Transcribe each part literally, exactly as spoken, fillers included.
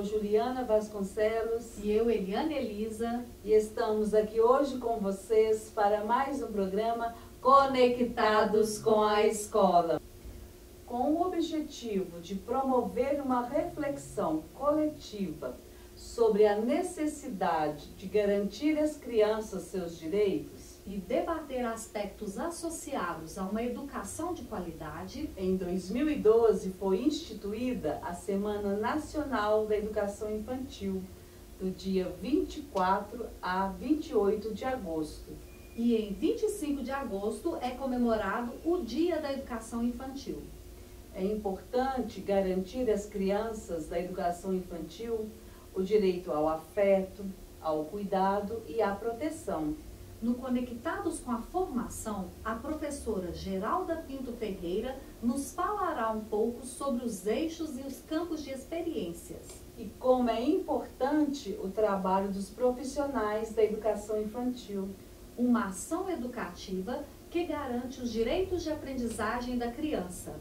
sou Juliana Vasconcelos. E eu, Eliana Elisa. E estamos aqui hoje com vocês para mais um programa Conectados com a Escola. Com o objetivo de promover uma reflexão coletiva sobre a necessidade de garantir às crianças seus direitos E debater aspectos associados a uma educação de qualidade, em dois mil e doze foi instituída a Semana Nacional da Educação Infantil, do dia vinte e quatro a vinte e oito de agosto. E em vinte e cinco de agosto é comemorado o Dia da Educação Infantil. É importante garantir às crianças da educação infantil o direito ao afeto, ao cuidado e à proteção. No Conectados com a Formação, a professora Geralda Pinto Ferreira nos falará um pouco sobre os eixos e os campos de experiências. E como é importante o trabalho dos profissionais da educação infantil. Uma ação educativa que garante os direitos de aprendizagem da criança.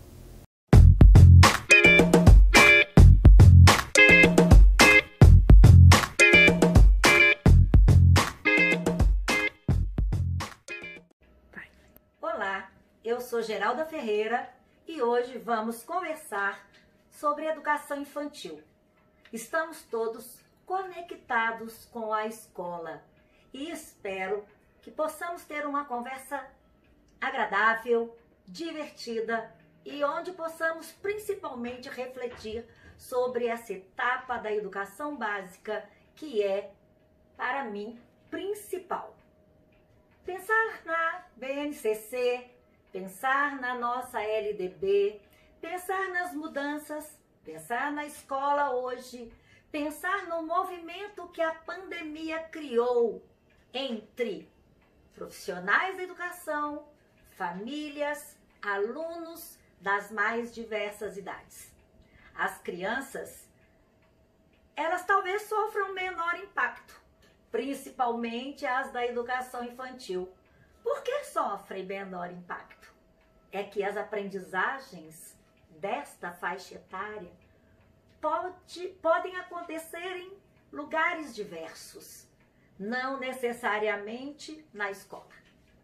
Olá, eu sou Geralda Ferreira e hoje vamos conversar sobre educação infantil. Estamos todos conectados com a escola e espero que possamos ter uma conversa agradável, divertida e onde possamos principalmente refletir sobre essa etapa da educação básica que é, para mim, principal. Pensar na B N C C, pensar na nossa L D B, pensar nas mudanças, pensar na escola hoje, pensar no movimento que a pandemia criou entre profissionais da educação, famílias, alunos das mais diversas idades. As crianças, elas talvez sofram menor impacto, principalmente as da educação infantil. Por que sofrem menor impacto? É que as aprendizagens desta faixa etária pode, podem acontecer em lugares diversos, não necessariamente na escola.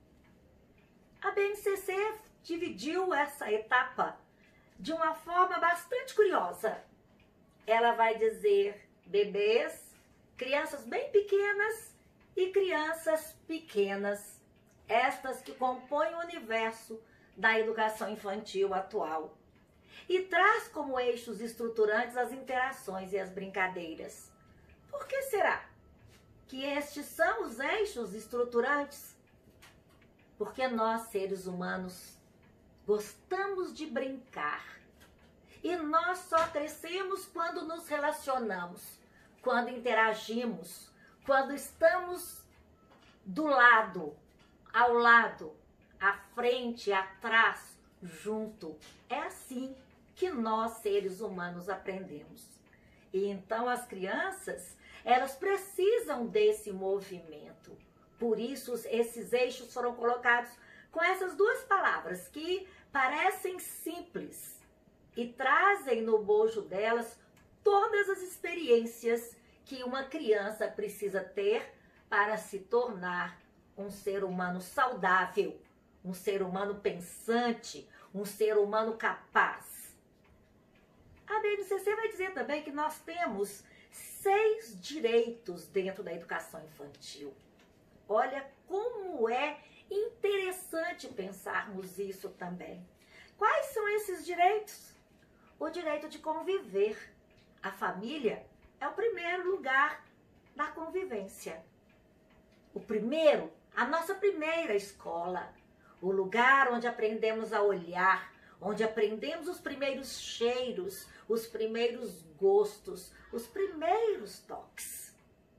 A B N C C dividiu essa etapa de uma forma bastante curiosa. Ela vai dizer bebês, crianças bem pequenas e crianças pequenas, estas que compõem o universo da educação infantil atual. E traz como eixos estruturantes as interações e as brincadeiras. Por que será que estes são os eixos estruturantes? Porque nós, seres humanos, gostamos de brincar. E nós só crescemos quando nos relacionamos, quando interagimos, quando estamos do lado, ao lado, à frente, atrás, junto. É assim que nós, seres humanos, aprendemos. E então as crianças, elas precisam desse movimento. Por isso, esses eixos foram colocados com essas duas palavras que parecem simples e trazem no bojo delas todas as experiências que uma criança precisa ter para se tornar um ser humano saudável, um ser humano pensante, um ser humano capaz. A B N C C vai dizer também que nós temos seis direitos dentro da educação infantil. Olha como é interessante pensarmos isso também. Quais são esses direitos? O direito de conviver. A família é o primeiro lugar da convivência. O primeiro, a nossa primeira escola. O lugar onde aprendemos a olhar, onde aprendemos os primeiros cheiros, os primeiros gostos, os primeiros toques.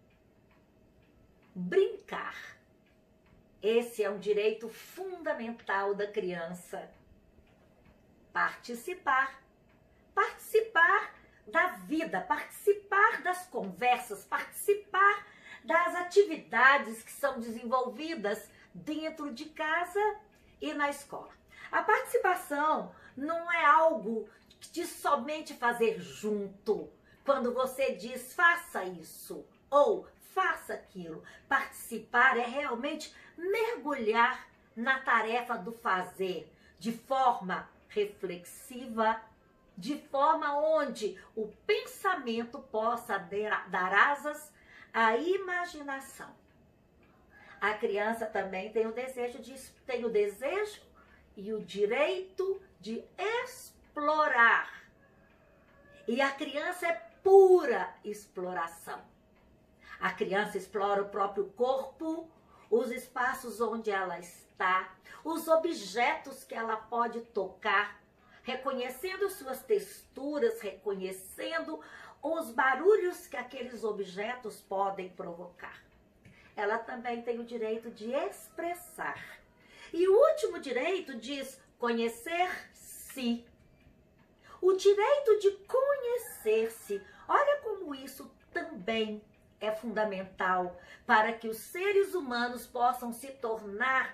Brincar. Esse é um direito fundamental da criança. Participar. Participar da vida, participar das conversas, participar das atividades que são desenvolvidas dentro de casa e na escola. A participação não é algo de somente fazer junto. quando você diz faça isso ou faça aquilo. Participar é realmente mergulhar na tarefa do fazer de forma reflexiva, de forma onde o pensamento possa dar asas à imaginação. A criança também tem o desejo de tem o desejo e o direito de explorar. E a criança é pura exploração. A criança explora o próprio corpo, os espaços onde ela está, os objetos que ela pode tocar, reconhecendo suas texturas, reconhecendo os barulhos que aqueles objetos podem provocar. Ela também tem o direito de expressar. E o último direito diz conhecer-se. O direito de conhecer-se. Olha como isso também é fundamental para que os seres humanos possam se tornar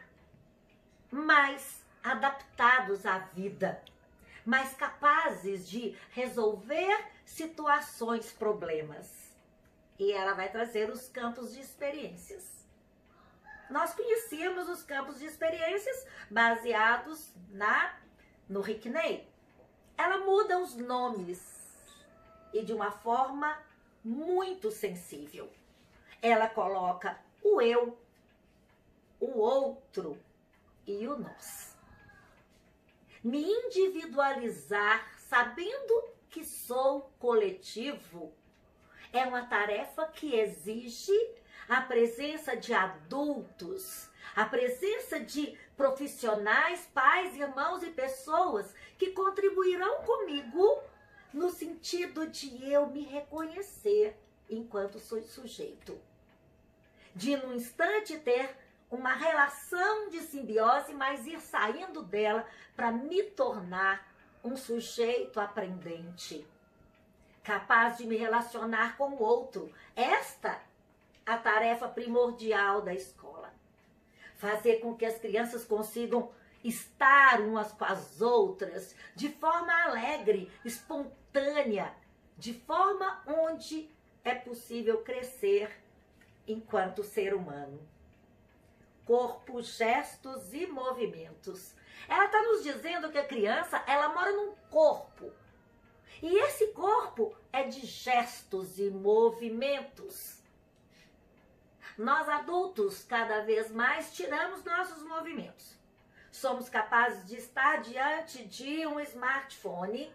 mais adaptados à vida, mais capazes de resolver situações, problemas. E ela vai trazer os campos de experiências. Nós conhecíamos os campos de experiências baseados na, no Rickney. Ela muda os nomes e de uma forma muito sensível. Ela coloca o eu, o outro e o nós. Me individualizar sabendo que sou coletivo é uma tarefa que exige a presença de adultos, a presença de profissionais, pais, irmãos e pessoas que contribuirão comigo no sentido de eu me reconhecer enquanto sou sujeito. De, num instante, ter uma relação de simbiose, mas ir saindo dela para me tornar um sujeito aprendente, capaz de me relacionar com o outro. Esta a tarefa primordial da escola. Fazer com que as crianças consigam estar umas com as outras de forma alegre, espontânea, de forma onde é possível crescer enquanto ser humano. Corpo, gestos e movimentos. Ela está nos dizendo que a criança, ela mora num corpo. E esse corpo é de gestos e movimentos. Nós adultos, cada vez mais, tiramos nossos movimentos. Somos capazes de estar diante de um smartphone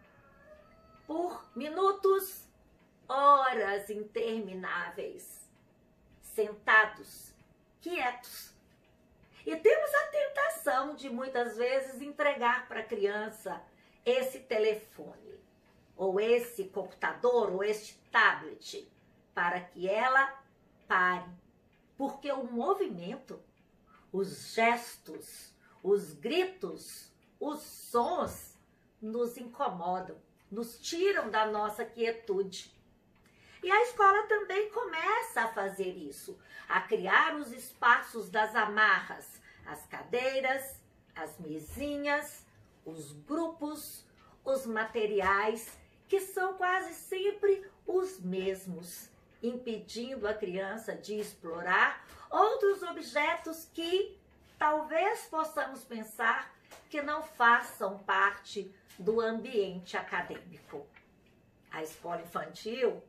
por minutos, horas intermináveis, sentados, quietos. E temos a tentação de, muitas vezes, entregar para a criança esse telefone, ou esse computador, ou este tablet, para que ela pare, porque o movimento, os gestos, os gritos, os sons nos incomodam, nos tiram da nossa quietude. E a escola também começa a fazer isso, a criar os espaços das amarras, as cadeiras, as mesinhas, os grupos, os materiais, que são quase sempre os mesmos, impedindo a criança de explorar outros objetos que talvez possamos pensar que não façam parte do ambiente acadêmico. A escola infantil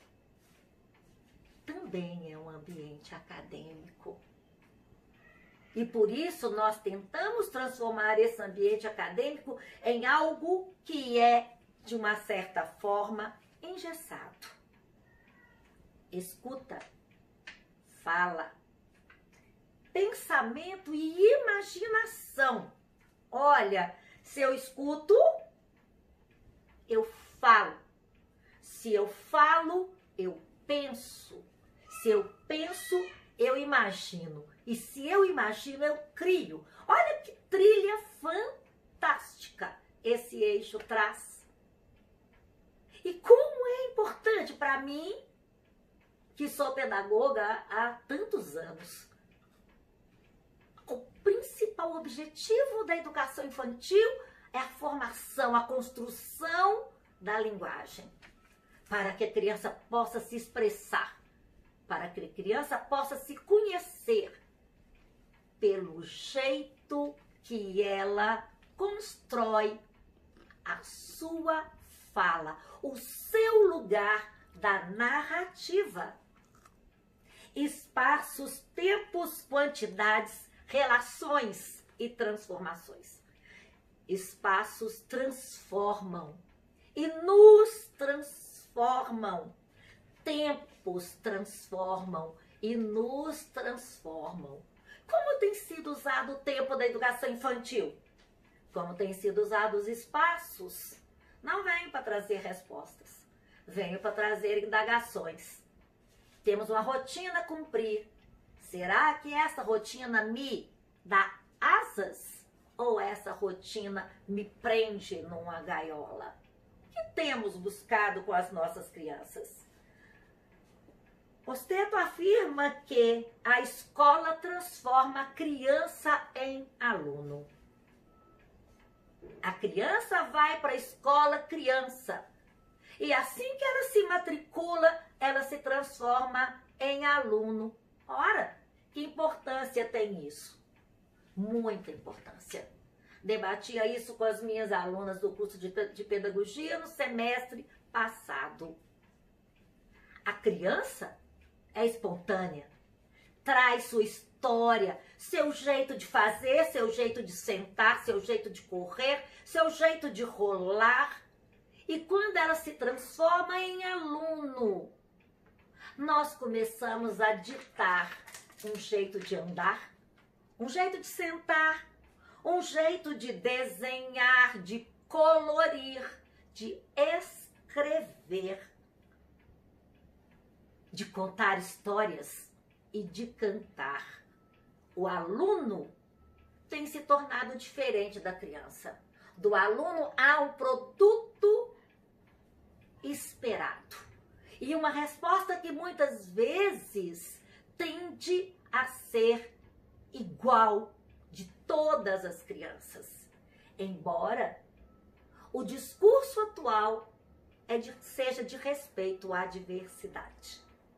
também é um ambiente acadêmico. E por isso nós tentamos transformar esse ambiente acadêmico em algo que é, de uma certa forma, engessado. Escuta, fala, pensamento e imaginação. Olha, se eu escuto, eu falo. Se eu falo, eu penso. Se eu penso, eu imagino. E se eu imagino, eu crio. Olha que trilha fantástica esse eixo traz. E como é importante para mim, que sou pedagoga há tantos anos. O principal objetivo da educação infantil é a formação, a construção da linguagem. para que a criança possa se expressar, para que a criança possa se conhecer pelo jeito que ela constrói a sua fala, o seu lugar da narrativa. Espaços, tempos, quantidades, relações e transformações. Espaços transformam e nos transformam. Tempos transformam e nos transformam. Como tem sido usado o tempo da educação infantil? Como tem sido usado os espaços? Não venho para trazer respostas, venho para trazer indagações. Temos uma rotina a cumprir. Será que essa rotina me dá asas? Ou essa rotina me prende numa gaiola? O que temos buscado com as nossas crianças? Osteto afirma que a escola transforma a criança em aluno. A criança vai para a escola criança. E assim que ela se matricula, ela se transforma em aluno. Ora, que importância tem isso? Muita importância. Debatia isso com as minhas alunas do curso de, de pedagogia no semestre passado. A criança é espontânea, traz sua história, seu jeito de fazer, seu jeito de sentar, seu jeito de correr, seu jeito de rolar. E quando ela se transforma em aluno, nós começamos a ditar um jeito de andar, um jeito de sentar, um jeito de desenhar, de colorir, de escrever, de contar histórias e de cantar. O aluno tem se tornado diferente da criança. Do aluno há um produto esperado. E uma resposta que muitas vezes tende a ser igual de todas as crianças. Embora o discurso atual é de, seja de respeito à diversidade.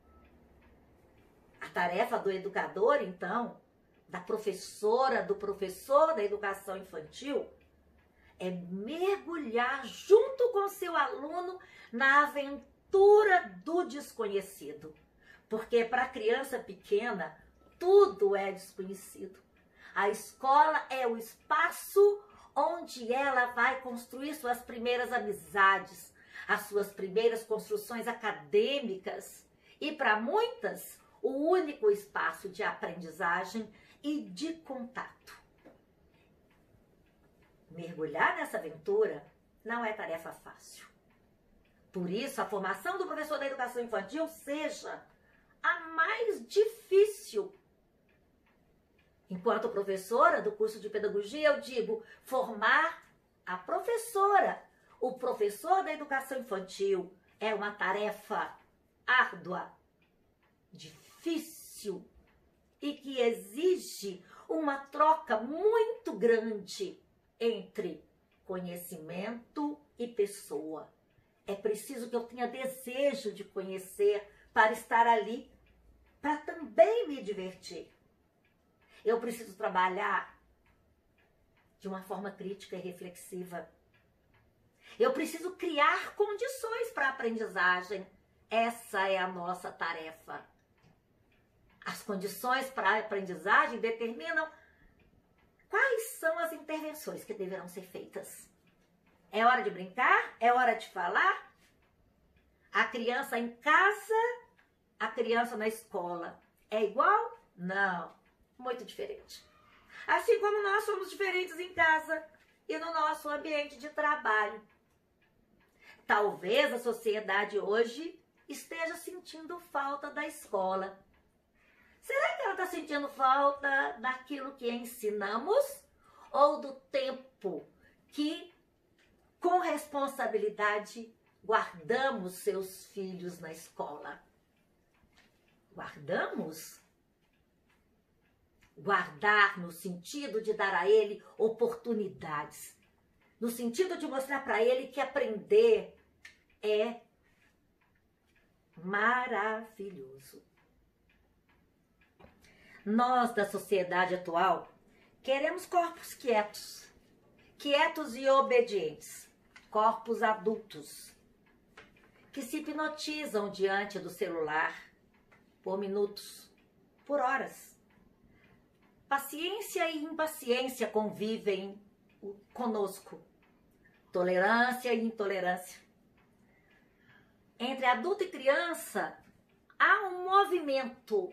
A tarefa do educador, então, da professora, do professor da educação infantil, é mergulhar junto com seu aluno na aventura do desconhecido. Porque para a criança pequena, tudo é desconhecido. A escola é o espaço onde ela vai construir suas primeiras amizades, as suas primeiras construções acadêmicas e, para muitas, o único espaço de aprendizagem e de contato. Mergulhar nessa aventura não é tarefa fácil. Por isso, a formação do professor da educação infantil seja a mais difícil. Enquanto professora do curso de pedagogia, eu digo, formar a professora, o professor da educação infantil é uma tarefa árdua, difícil e que exige uma troca muito grande entre conhecimento e pessoa. É preciso que eu tenha desejo de conhecer para estar ali, para também me divertir. Eu preciso trabalhar de uma forma crítica e reflexiva. Eu preciso criar condições para a aprendizagem. Essa é a nossa tarefa. As condições para a aprendizagem determinam quais são as intervenções que deverão ser feitas. É hora de brincar? É hora de falar? A criança em casa, a criança na escola. É igual? Não. Muito diferente. Assim como nós somos diferentes em casa e no nosso ambiente de trabalho. Talvez a sociedade hoje esteja sentindo falta da escola. Será que ela está sentindo falta daquilo que ensinamos ou do tempo que, com responsabilidade, guardamos seus filhos na escola? Guardamos? Guardar no sentido de dar a ele oportunidades, no sentido de mostrar para ele que aprender é maravilhoso. Nós, da sociedade atual, queremos corpos quietos, quietos e obedientes, corpos adultos, que se hipnotizam diante do celular por minutos, por horas. Paciência e impaciência convivem conosco, tolerância e intolerância. Entre adulto e criança, há um movimento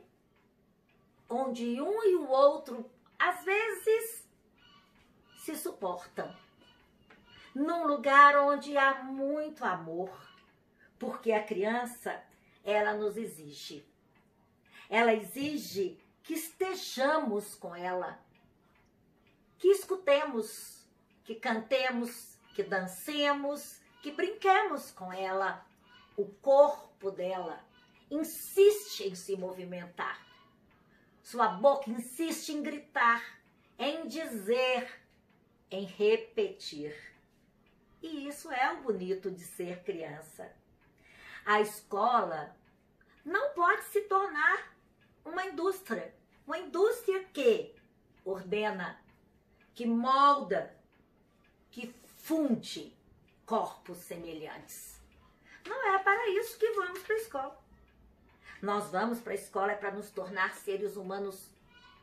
onde um e o outro, às vezes, se suportam. Num lugar onde há muito amor, porque a criança, ela nos exige. Ela exige que estejamos com ela, que escutemos, que cantemos, que dancemos, que brinquemos com ela. O corpo dela insiste em se movimentar. Sua boca insiste em gritar, em dizer, em repetir. E isso é o bonito de ser criança. A escola não pode se tornar uma indústria. Uma indústria que ordena, que molda, que funde corpos semelhantes. Não é para isso que vamos para a escola. Nós vamos para a escola para nos tornar seres humanos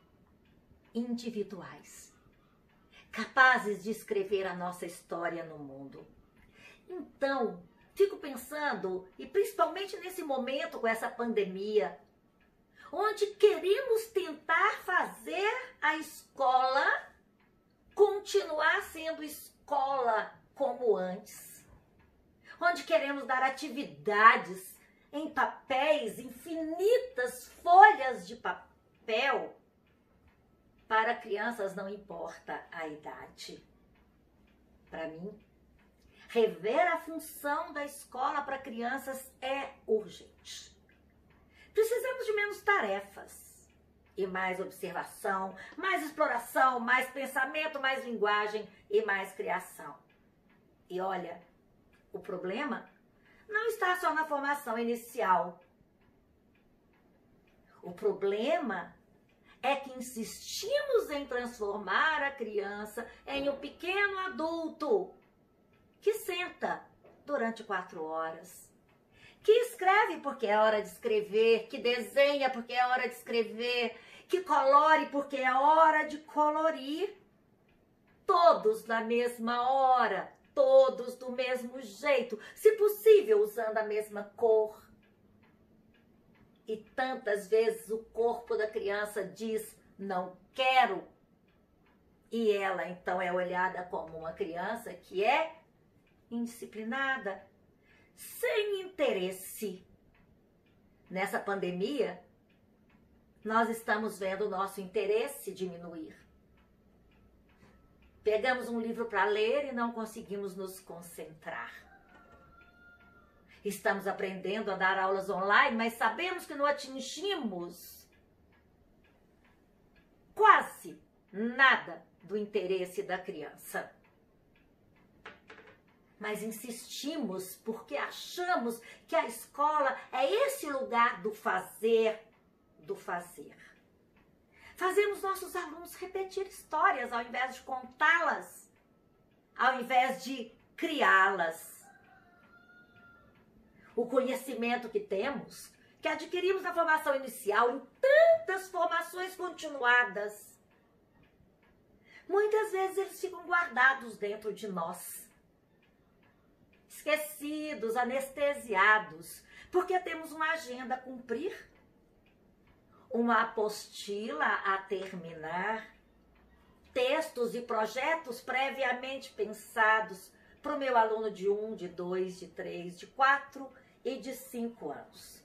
individuais, capazes de escrever a nossa história no mundo. Então, fico pensando, e principalmente nesse momento com essa pandemia, onde queremos tentar fazer a escola continuar sendo escola como antes, onde queremos dar atividades em papéis, infinitas folhas de papel. Para crianças não importa a idade. Para mim, rever a função da escola para crianças é urgente. Precisamos de menos tarefas e mais observação, mais exploração, mais pensamento, mais linguagem e mais criação. E olha, o problema não está só na formação inicial. O problema é que insistimos em transformar a criança em um pequeno adulto que senta durante quatro horas, que escreve porque é hora de escrever, que desenha porque é hora de escrever, que colore porque é hora de colorir, todos na mesma hora, todos do mesmo jeito, se possível usando a mesma cor. E tantas vezes o corpo da criança diz, não quero. E ela então é olhada como uma criança que é indisciplinada, sem interesse. Nessa pandemia, nós estamos vendo o nosso interesse diminuir. Pegamos um livro para ler e não conseguimos nos concentrar. Estamos aprendendo a dar aulas online, mas sabemos que não atingimos quase nada do interesse da criança. Mas insistimos porque achamos que a escola é esse lugar do fazer, do fazer. Fazemos nossos alunos repetir histórias ao invés de contá-las, ao invés de criá-las. O conhecimento que temos, que adquirimos na formação inicial, em tantas formações continuadas, muitas vezes eles ficam guardados dentro de nós, esquecidos, anestesiados, porque temos uma agenda a cumprir, uma apostila a terminar, textos e projetos previamente pensados para o meu aluno de um, de dois, de três, de quatro e de cinco anos.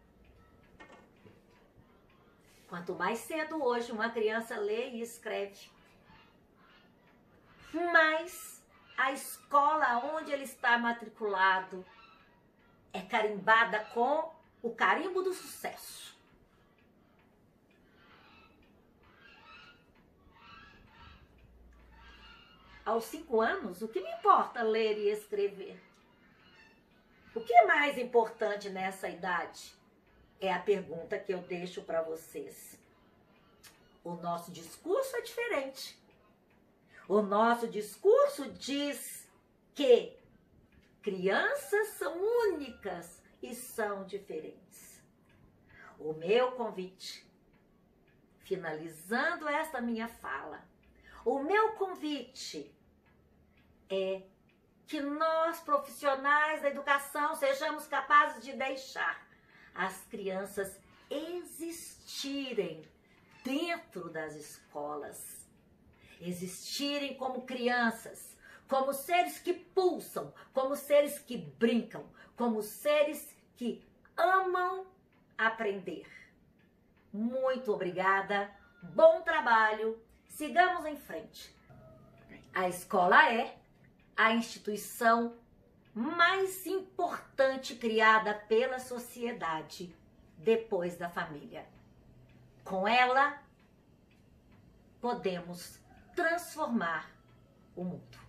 Quanto mais cedo hoje uma criança lê e escreve, mais a escola onde ele está matriculado é carimbada com o carimbo do sucesso. Aos cinco anos, o que me importa ler e escrever? O que é mais importante nessa idade? É a pergunta que eu deixo para vocês. O nosso discurso é diferente. O nosso discurso diz que crianças são únicas e são diferentes. O meu convite, finalizando esta minha fala, o meu convite é que nós, profissionais da educação, sejamos capazes de deixar as crianças existirem dentro das escolas, existirem como crianças, como seres que pulsam, como seres que brincam, como seres que amam aprender. Muito obrigada, bom trabalho, sigamos em frente. A escola é a instituição mais importante criada pela sociedade depois da família. Com ela, podemos transformar o mundo.